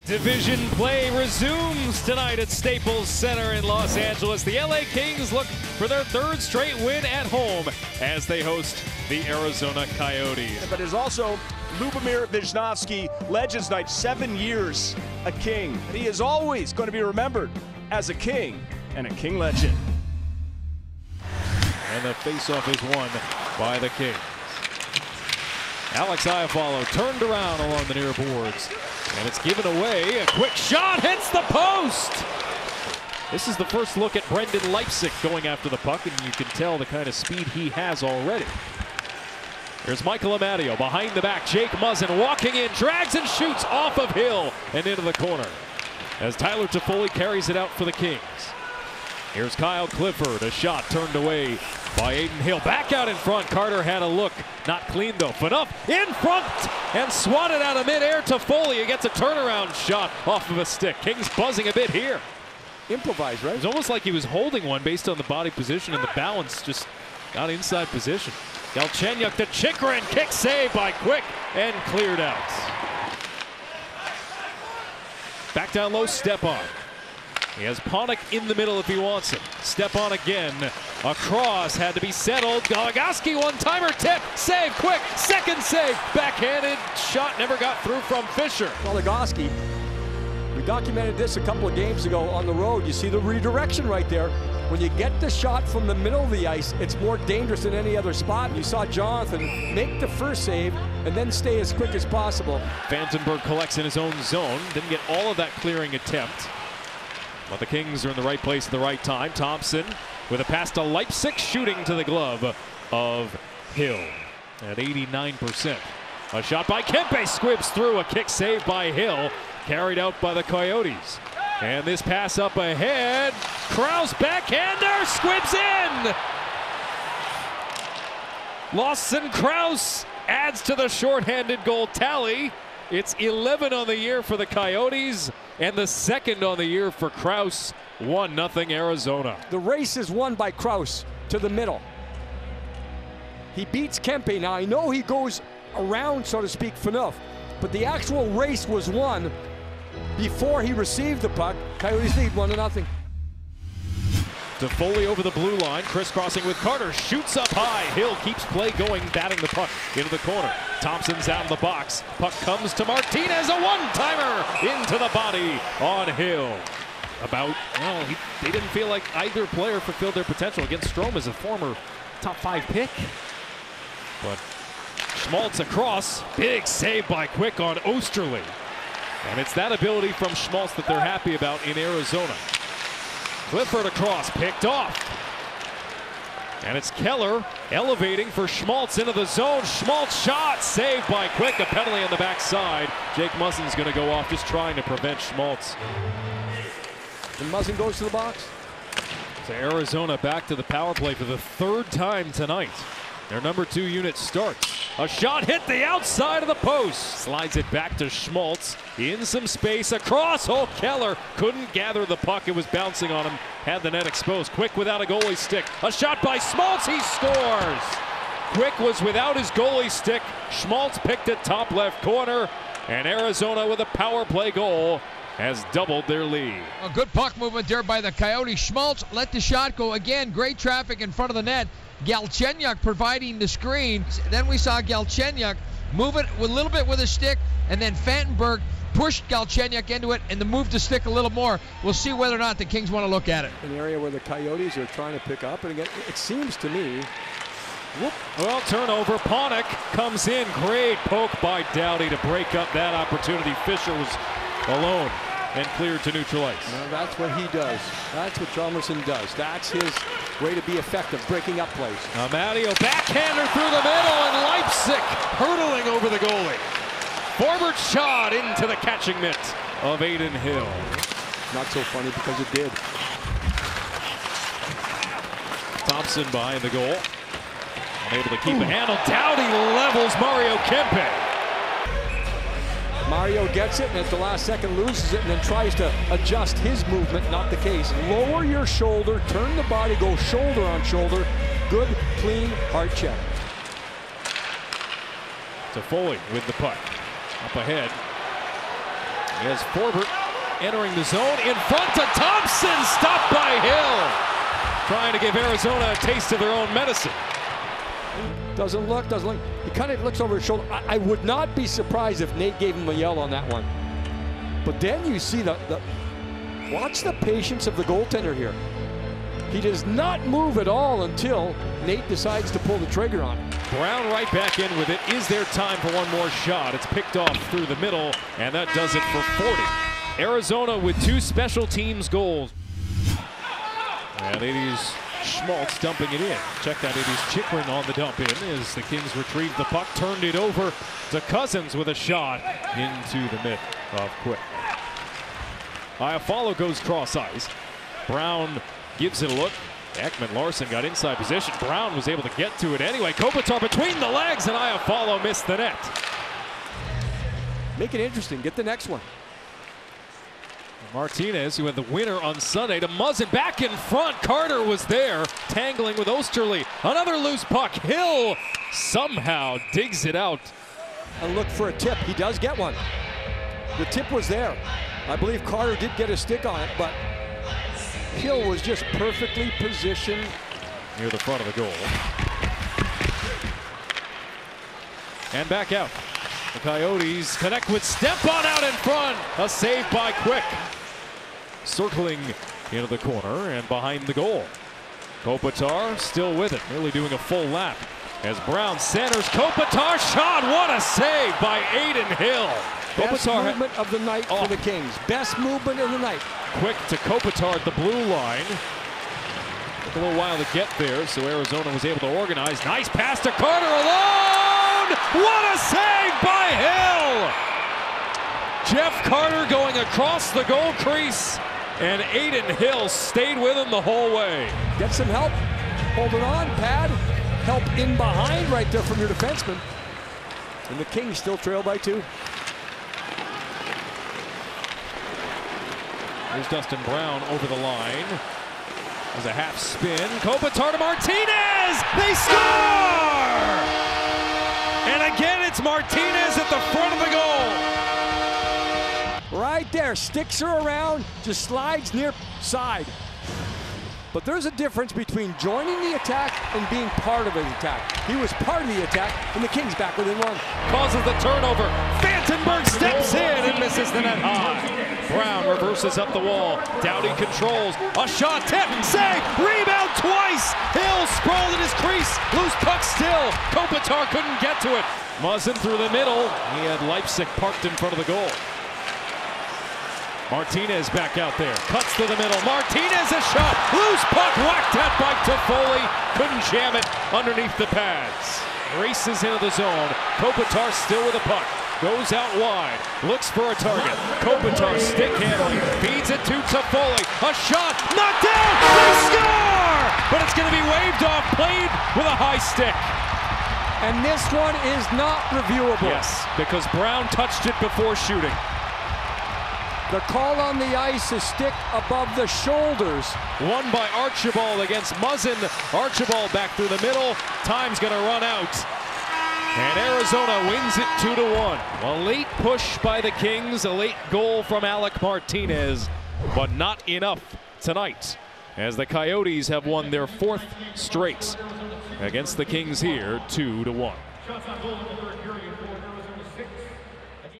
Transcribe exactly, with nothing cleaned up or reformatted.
Division play resumes tonight at Staples Center in Los Angeles. The L A Kings look for their third straight win at home as they host the Arizona Coyotes. But there's also Lubomir Visnovsky, Legends Night, seven years a King. He is always going to be remembered as a King and a King legend. And the faceoff is won by the Kings. Alex Iafallo turned around along the near boards. And it's given away. A quick shot hits the post. This is the first look at Brendan Leipsic going after the puck, and you can tell the kind of speed he has already. Here's Michael Amadio behind the back. Jake Muzzin walking in, drags and shoots off of Hill and into the corner as Tyler Toffoli carries it out for the Kings. Here's Kyle Clifford, a shot turned away by Aiden Hill. Back out in front. Carter had a look. Not clean though. Phaneuf in front and swatted out of midair. Toffoli. He gets a turnaround shot off of a stick. Kings buzzing a bit here. Improvised, right? It was almost like he was holding one based on the body position, and the balance just got inside position. Galchenyuk to Chychrun. Kick save by Quick and cleared out. Back down low, step on. He has Panik in the middle if he wants it. Step on again. Across, had to be settled. Goligoski, one-timer tip. Save, Quick, second save. Backhanded shot never got through from Fisher. Goligoski, we documented this a couple of games ago on the road. You see the redirection right there. When you get the shot from the middle of the ice, it's more dangerous than any other spot. You saw Jonathan make the first save and then stay as quick as possible. Vandenberg collects in his own zone. Didn't get all of that clearing attempt. But the Kings are in the right place at the right time. Thompson with a pass to Leipsic, shooting to the glove of Hill at eighty-nine percent. A shot by Kempe, squibs through. A kick save by Hill, carried out by the Coyotes. And this pass up ahead. Krause backhander, squibs in. Lawson Krause adds to the shorthanded goal tally. It's eleven on the year for the Coyotes, and the second on the year for Krause. one nothing Arizona. The race is won by Krause to the middle. He beats Kempe. Now, I know he goes around, so to speak, Phaneuf, but the actual race was won before he received the puck. Coyotes lead one to nothing. Toffoli over the blue line, crisscrossing with Carter, shoots up high. Hill keeps play going, batting the puck into the corner. Thompson's out of the box. Puck comes to Martinez, a one-timer into the body on Hill. About, well, he, they didn't feel like either player fulfilled their potential against Strome as a former top five pick. But Schmaltz across, big save by Quick on Osterley. And it's that ability from Schmaltz that they're happy about in Arizona. Clifford across, picked off. And it's Keller elevating for Schmaltz into the zone. Schmaltz shot, saved by Quick, a penalty on the backside. Jake Muzzin's going to go off, just trying to prevent Schmaltz. And Muzzin goes to the box. So Arizona back to the power play for the third time tonight. Their number two unit starts. A shot hit the outside of the post. Slides it back to Schmaltz. In some space across. Oh, Keller couldn't gather the puck. It was bouncing on him. Had the net exposed. Quick without a goalie stick. A shot by Schmaltz. He scores. Quick was without his goalie stick. Schmaltz picked it top left corner. And Arizona with a power play goal has doubled their lead. A good puck movement there by the Coyotes. Schmaltz let the shot go again. Great traffic in front of the net. Galchenyuk providing the screen. Then we saw Galchenyuk move it a little bit with a stick, and then Vandenberg pushed Galchenyuk into it and the move to stick a little more. We'll see whether or not the Kings want to look at it. An area where the Coyotes are trying to pick up, and again, it seems to me. Whoop. Well, turnover. Panik comes in. Great poke by Doughty to break up that opportunity. Fisher was alone and cleared to neutral ice. Well, that's what he does. That's what Chalmerson does. That's his way to be effective, breaking up plays. Amadio backhander through the middle, and Leipsic hurtling over the goalie. Forward shot into the catching mitt of Aiden Hill. Not so funny because it did. Thompson behind the goal. Unable to keep Ooh. a handle. Doughty levels Mario Kempe. Mario gets it, and at the last second loses it, and then tries to adjust his movement. Not the case. Lower your shoulder, turn the body, go shoulder on shoulder. Good, clean, hard check. Toffoli with the puck. Up ahead. As Forbort entering the zone in front to Thompson, stopped by Hill. Trying to give Arizona a taste of their own medicine. Doesn't look, doesn't look. He kind of looks over his shoulder. I, I would not be surprised if Nate gave him a yell on that one. But then you see the, the watch the patience of the goaltender here. He does not move at all until Nate decides to pull the trigger on it. Brown right back in with it. Is there time for one more shot? It's picked off through the middle, and that does it for forty. Arizona with two special teams goals. And it is Schmaltz dumping it in. Check that, it is Chychrun on the dump in as the Kings retrieve the puck, turned it over to Cousins with a shot into the mid of Quick. Iafallo goes cross ice. Brown gives it a look. Ekman Larson got inside position. Brown was able to get to it anyway. Kopitar between the legs, and Iafallo missed the net. Make it interesting. Get the next one. Martinez, who had the winner on Sunday, to Muzzin back in front. Carter was there, tangling with Osterley. Another loose puck. Hill somehow digs it out. And look for a tip. He does get one. The tip was there. I believe Carter did get a stick on it, but Hill was just perfectly positioned near the front of the goal. And back out. The Coyotes connect with Stepan out in front. A save by Quick. Circling into the corner and behind the goal. Kopitar still with it, nearly doing a full lap. As Brown centers, Kopitar shot. What a save by Adin Hill. Best Kopitar movement of the night oh. for the Kings. Best movement of the night. Quick to Kopitar at the blue line. Took a little while to get there, so Arizona was able to organize. Nice pass to Carter alone. What a save by Hill! Jeff Carter going across the goal crease, and Adin Hill stayed with him the whole way. Get some help. Hold it on, pad. Help in behind right there from your defenseman. And the Kings still trail by two. There's Dustin Brown over the line. There's a half spin. Kopitar to Martinez! They score! And again, it's Martinez at the front of the goal. Right there, sticks her around, just slides near side. But there's a difference between joining the attack and being part of an attack. He was part of the attack, and the Kings back within one. Causes the turnover. Vandenberg steps in and misses the net high. Brown reverses up the wall. Doughty controls. A shot, tip, save, rebound twice. Hill sprawled in his crease. Loose puck still. Kopitar couldn't get to it. Muzzin through the middle. He had Leipzig parked in front of the goal. Martinez back out there. Cuts to the middle. Martinez a shot. Loose puck whacked at by Toffoli. Couldn't jam it underneath the pads. Races into the zone. Kopitar still with a puck. Goes out wide. Looks for a target. Kopitar stick handling. Feeds it to Toffoli. A shot. Knocked down. They score! But it's going to be waved off. Played with a high stick. And this one is not reviewable. Yes, because Brown touched it before shooting. The call on the ice is stick above the shoulders. Won by Archibald against Muzzin. Archibald back through the middle. Time's going to run out. And Arizona wins it two to one. A late push by the Kings. A late goal from Alec Martinez. But not enough tonight, as the Coyotes have won their fourth straight against the Kings here, two to one.